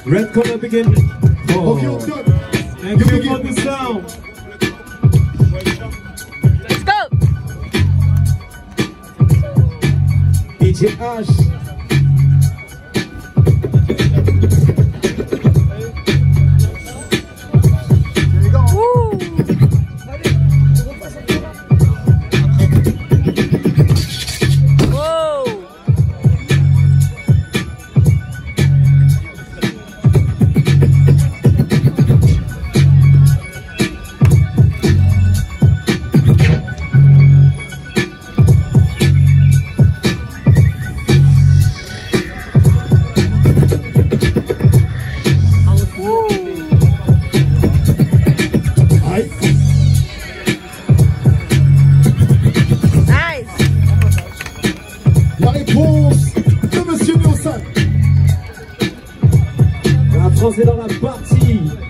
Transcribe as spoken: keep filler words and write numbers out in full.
Red corner begin. Oh. Okay, Onton. Thank you for the sound. Let's go. D J Ash. La réponse de Monsieur NoeSan. La France est dans la partie.